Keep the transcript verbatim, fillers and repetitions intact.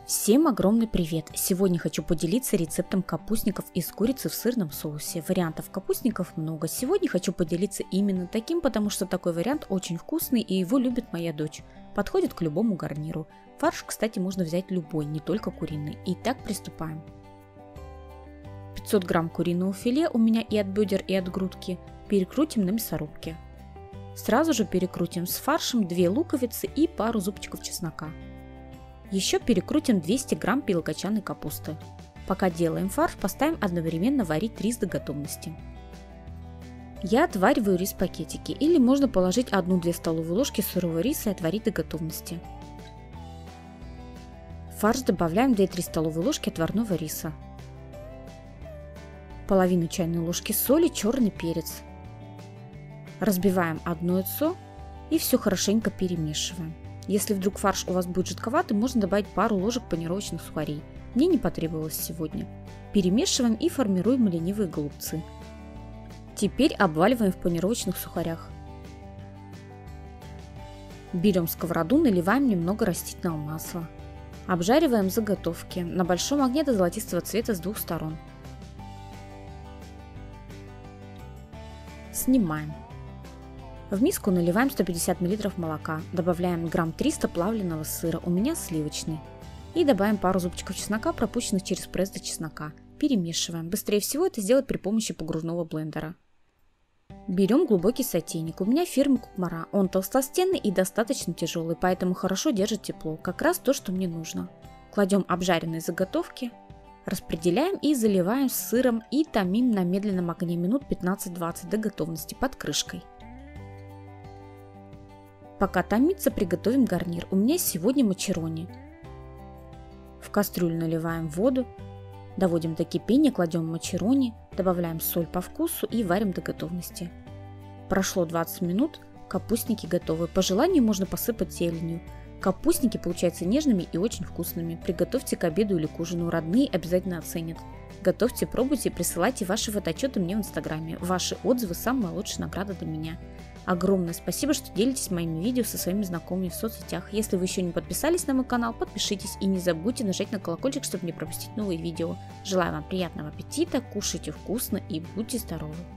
Всем огромный привет! Сегодня хочу поделиться рецептом капустников из курицы в сырном соусе. Вариантов капустников много. Сегодня хочу поделиться именно таким, потому что такой вариант очень вкусный и его любит моя дочь. Подходит к любому гарниру. Фарш, кстати, можно взять любой, не только куриный. Итак, приступаем. пятьсот грамм куриного филе у меня и от бедер, и от грудки. Перекрутим на мясорубке. Сразу же перекрутим с фаршем две луковицы и пару зубчиков чеснока. Еще перекрутим двести грамм белокочанной капусты. Пока делаем фарш, поставим одновременно варить рис до готовности. Я отвариваю рис в пакетике, или можно положить одну-две столовые ложки сырого риса и отварить до готовности. В фарш добавляем две-три столовые ложки отварного риса, половину чайной ложки соли, черный перец. Разбиваем одно яйцо и все хорошенько перемешиваем. Если вдруг фарш у вас будет жидковатый, можно добавить пару ложек панировочных сухарей. Мне не потребовалось сегодня. Перемешиваем и формируем ленивые голубцы. Теперь обваливаем в панировочных сухарях. Берем сковороду, наливаем немного растительного масла. Обжариваем заготовки на большом огне до золотистого цвета с двух сторон. Снимаем. В миску наливаем сто пятьдесят миллилитров молока, добавляем грамм триста плавленного сыра, у меня сливочный, и добавим пару зубчиков чеснока, пропущенных через пресс до чеснока. Перемешиваем. Быстрее всего это сделать при помощи погружного блендера. Берем глубокий сотейник, у меня фирмы Кукмара, он толстостенный и достаточно тяжелый, поэтому хорошо держит тепло, как раз то, что мне нужно. Кладем обжаренные заготовки, распределяем и заливаем сыром и томим на медленном огне минут пятнадцать-двадцать до готовности под крышкой. Пока томится, приготовим гарнир. У меня сегодня мачерони. В кастрюлю наливаем воду, доводим до кипения, кладем мачерони, добавляем соль по вкусу и варим до готовности. Прошло двадцать минут, капустники готовы. По желанию можно посыпать зеленью. Капустники получаются нежными и очень вкусными. Приготовьте к обеду или к ужину, родные обязательно оценят. Готовьте, пробуйте и присылайте ваши фотоотчеты мне в инстаграме. Ваши отзывы – самая лучшая награда для меня. Огромное спасибо, что делитесь моими видео со своими знакомыми в соцсетях. Если вы еще не подписались на мой канал, подпишитесь и не забудьте нажать на колокольчик, чтобы не пропустить новые видео. Желаю вам приятного аппетита, кушайте вкусно и будьте здоровы!